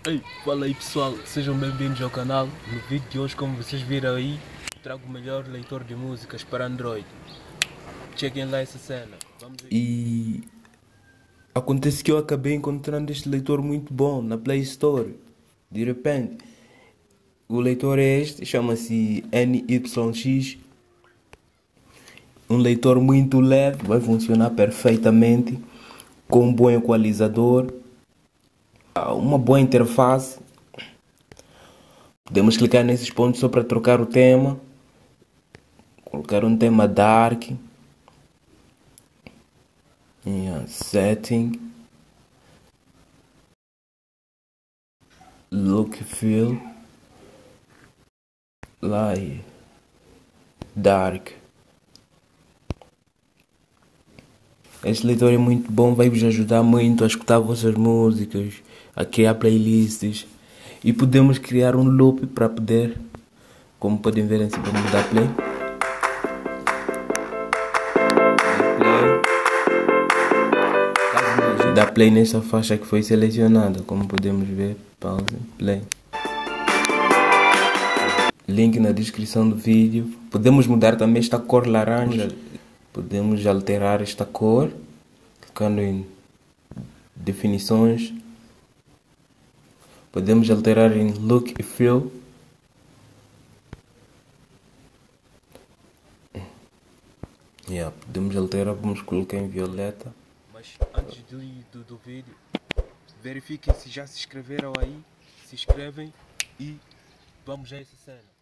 Ei, fala aí pessoal, sejam bem-vindos ao canal. No vídeo de hoje, como vocês viram aí, trago o melhor leitor de músicas para Android. Chequem lá essa cena. Vamos aí. E acontece que eu acabei encontrando este leitor muito bom na Play Store. De repente, o leitor é este, chama-se NYX. Um leitor muito leve, vai funcionar perfeitamente, com um bom equalizador, uma boa interface. Podemos clicar nesses pontos só para trocar o tema, colocar um tema dark, setting, look, feel, light, dark. Este leitor é muito bom, vai vos ajudar muito a escutar vossas músicas, a criar playlists e podemos criar um loop para poder, como podem ver assim, vamos dar play. Dá play nesta faixa que foi selecionada, como podemos ver, pausa, play. Link na descrição do vídeo. Podemos mudar também esta cor laranja, podemos alterar esta cor, clicando em definições. Podemos alterar em look e feel. Podemos alterar, vamos colocar em violeta. Mas antes do vídeo, verifiquem se já se inscreveram aí. Se inscrevem e vamos a essa cena.